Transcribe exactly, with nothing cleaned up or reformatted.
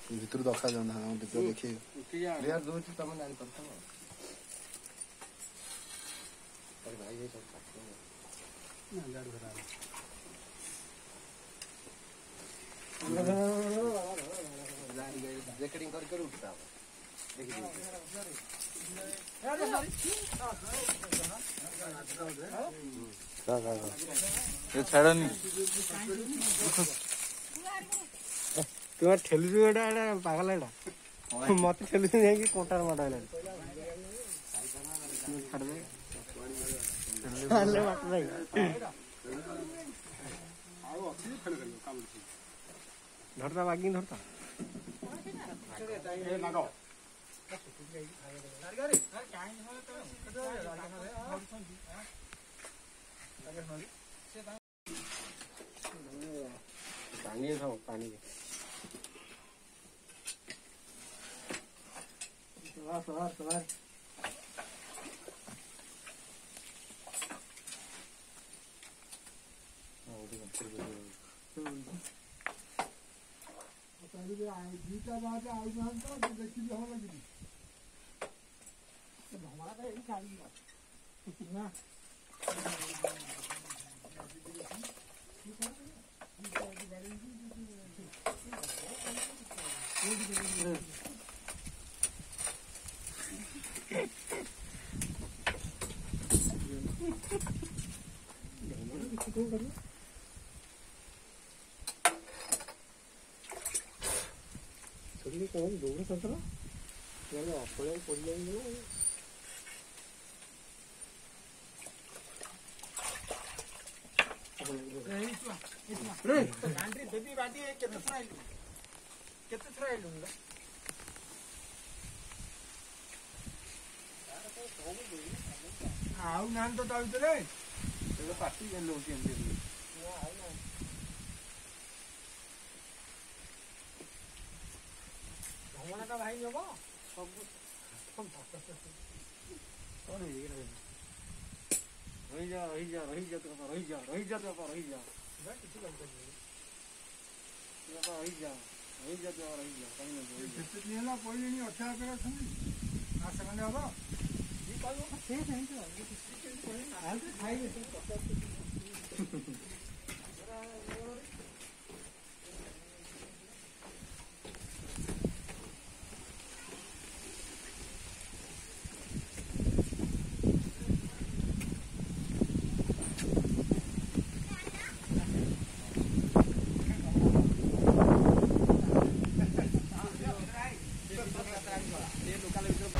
भितर देखा जाना हम देखिए देखिए यार दो चीज तमन जान करता हूं अरे भाई ये सब काटते हैं ना गाड़ भरा जैकेटिंग करके उठता देखिए ये छाड़नी तू ठेलु एटा एटा पागल एटा मत ठेलु नहीं कि कोटार मार डाले छाड़ दे अल्ले मत भाई आओ अच्छी खेल करियो काम धरता बागी धरता ए नागो पानी खाओ पानी सवार सवार सवार दुईटा बात आई देखी हम लगी हमारा तो यही खाली ना कौन दूर संतरा यार अपने पड़ जाएंगे ना रे गांडी बेबी बाटी केते फ्राई केते फ्राई लूंगा आउ नान तो ताउ रे तो पार्टी जन लोग के अंदर आउ ना भगवान का भाई नेबो सब सब कौन है ये रही जा रही जा रही जा तो रही जा रही जा तो रही जा मैं किसी काम कर नहीं ये तो रही जा रही जा तो रही जा कहीं नहीं कितनी है ना कोई नहीं अच्छा करे सुन आ सकने होगा ये कल वो से नहीं तो हाल से खाई ले ये लोकल